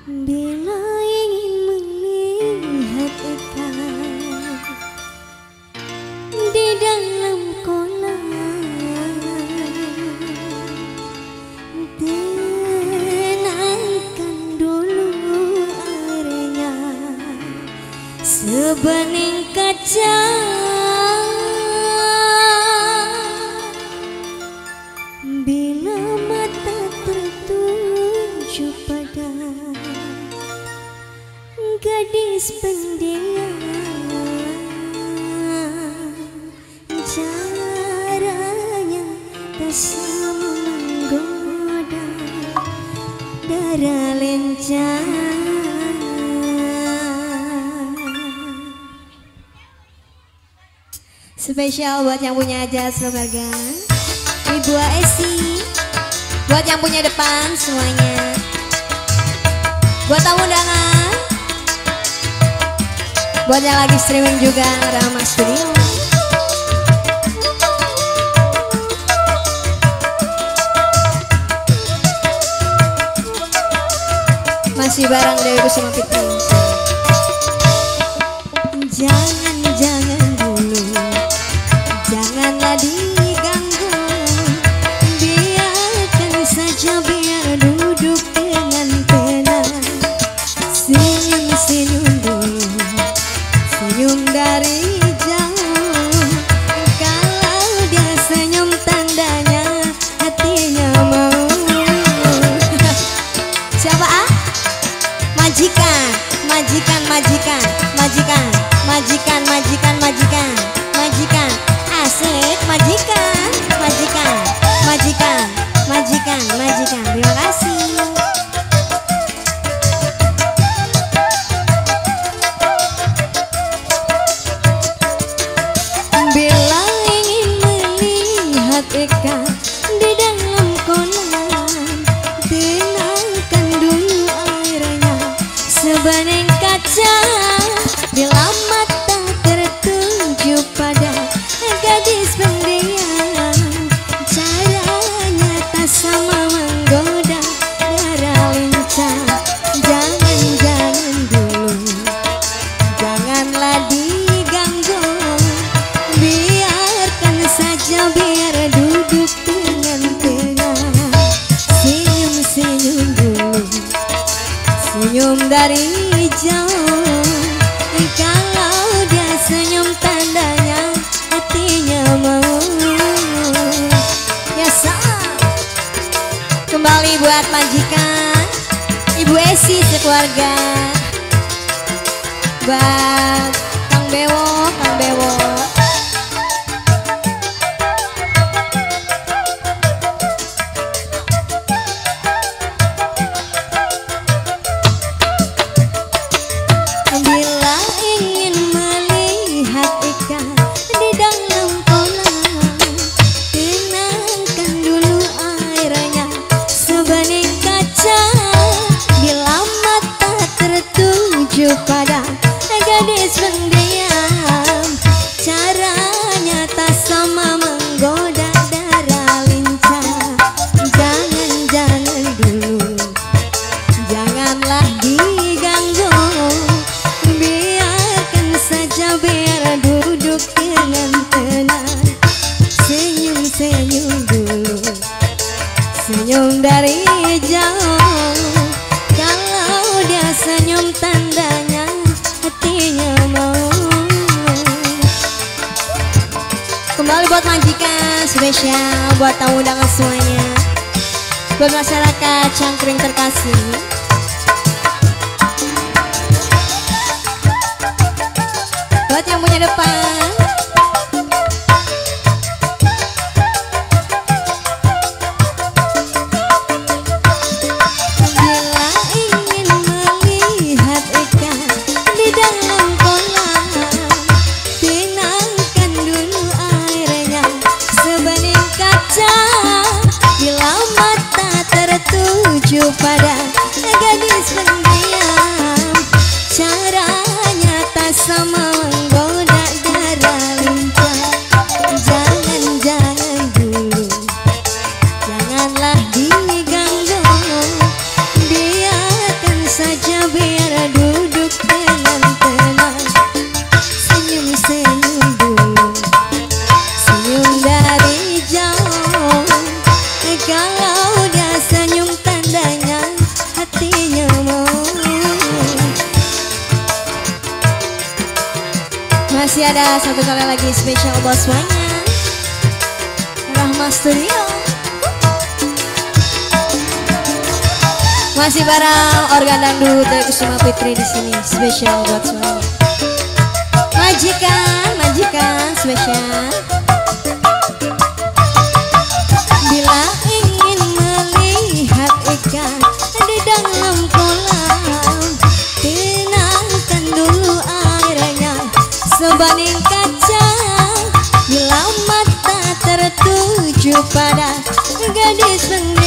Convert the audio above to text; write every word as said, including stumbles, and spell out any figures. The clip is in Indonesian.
Bila ingin melihat ikan di dalam kolam, tenangkan dulu airnya sebening kaca. Bila mata tertuju pada gadis pendiam, caranya tak sama menggoda darah lencah. Spesial buat yang punya jasa marga, Ibu Esi, buat yang punya depan semuanya, buat tamu undangan, buat yang lagi streaming juga Rama Studio. Masih bareng Dewi Kusuma Fitri. Jangan, jangan dulu, janganlah diganggu, biarkan saja, biar duduk dengan tenang. Senyum-senyum dulu, senyum dari jauh. Kalau dia senyum tandanya hatinya mau. Siapa ah? Majikan, majikan, majikan, majikan, majikan, majikan, majikan, majikan, asik, majikan, majikan, majikan, majikan, majikan. Terima kasih. Bila ingin melihat ikan di dalam kolam, tenangkan dulu airnya sebening kaca. Bila mata tertuju pada gadis pendiam, caranya tak sama menggoda darah lincah. Jangan, jangan dulu, janganlah diganggu, biarkan saja, biar duduk dengan tenang. Senyum-senyum dulu, senyum dari jauh. Kalau dia senyum tandanya hatinya mau. Ya salam kembali buat majikan Ibu Esi sekeluarga, buat Kang Bewo, Kang Bewo. Bila ingin melihat ikan di dalam kolam, tenangkan dulu airnya sebening kaca. Bila mata tertuju pada gadis pendiam, caranya tak sama menggoda darah lincah. Jangan, jangan dulu, janganlah diganggu, biarkan saja, biar duduk dengan tenang. Senyum-senyum dulu, senyum dari jauh. Kalau dia senyum tandanya hatinya mau. Kembali buat majikan, spesial buat tamu undangan semuanya, buat masyarakat Cangkring terkasih. Buat yang punya depan, bila ingin melihat ikan di dalam kolam, tenangkan dulu airnya sebening kaca. Bila mata tertuju pada Masih ada satu kali lagi spesial buat semuanya. Rahma Studio. Masih bareng organ dangdut dari Kusuma Fitri di sini, spesial buat semuanya. Majikan, majikan spesial. Bila ingin melihat ikan di dalam kolam, tenangkan dulu airnya sebanding kaca. Bila mata tertuju pada gadis pendiam,